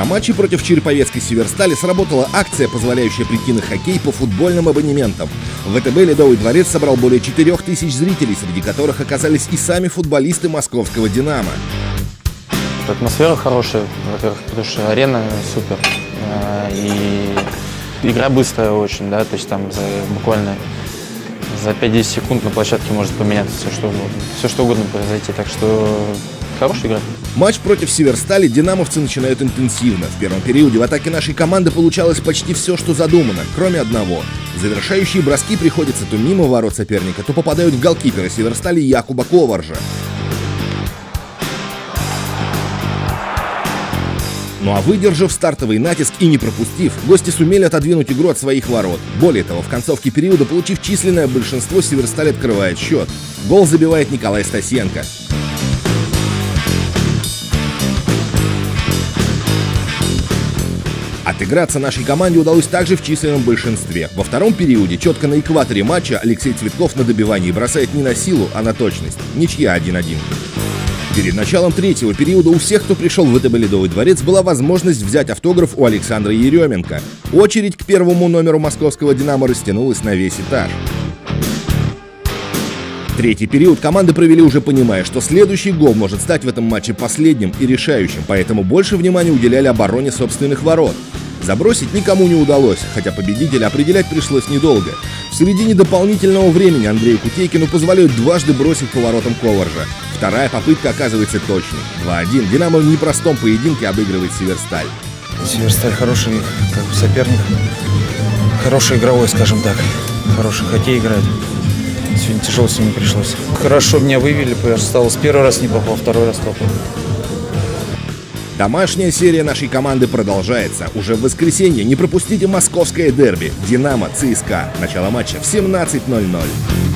На матче против Череповецкой Северстали сработала акция, позволяющая прийти на хоккей по футбольным абонементам. ВТБ «Ледовый дворец» собрал более 4000 зрителей, среди которых оказались и сами футболисты московского «Динамо». Атмосфера хорошая, во-первых, потому что арена супер. И игра быстрая очень, да, то есть там буквально за 5-10 секунд на площадке может поменяться все что угодно произойти, так что хорошая игра. Матч против Северстали динамовцы начинают интенсивно. В первом периоде в атаке нашей команды получалось почти все, что задумано, кроме одного. Завершающие броски приходятся то мимо ворот соперника, то попадают в голкипера Северстали Якуба Коваржа. Ну а выдержав стартовый натиск и не пропустив, гости сумели отодвинуть игру от своих ворот. Более того, в концовке периода, получив численное большинство, Северсталь открывает счет. Гол забивает Николай Стасенко. Отыграться нашей команде удалось также в численном большинстве. Во втором периоде, четко на экваторе матча, Алексей Цветков на добивании бросает не на силу, а на точность. Ничья 1-1. Перед началом третьего периода у всех, кто пришел в ВТБ «Ледовый дворец», была возможность взять автограф у Александра Еременко. Очередь к первому номеру московского «Динамо» растянулась на весь этаж. Третий период команды провели уже понимая, что следующий гол может стать в этом матче последним и решающим, поэтому больше внимания уделяли обороне собственных ворот. Забросить никому не удалось, хотя победителя определять пришлось недолго. В середине дополнительного времени Андрею Кутейкину позволяют дважды бросить по воротам Коваржа. Вторая попытка оказывается точной. 2-1. «Динамо» в непростом поединке обыгрывает Северсталь. Северсталь хороший соперник, хороший игровой, скажем так. Хороший хоккей играет. Сегодня тяжело с ними пришлось. Хорошо меня вывели, я стал с первый раз не попал, второй раз попал. Домашняя серия нашей команды продолжается. Уже в воскресенье не пропустите московское дерби «Динамо» ЦСКА. Начало матча в 17:00.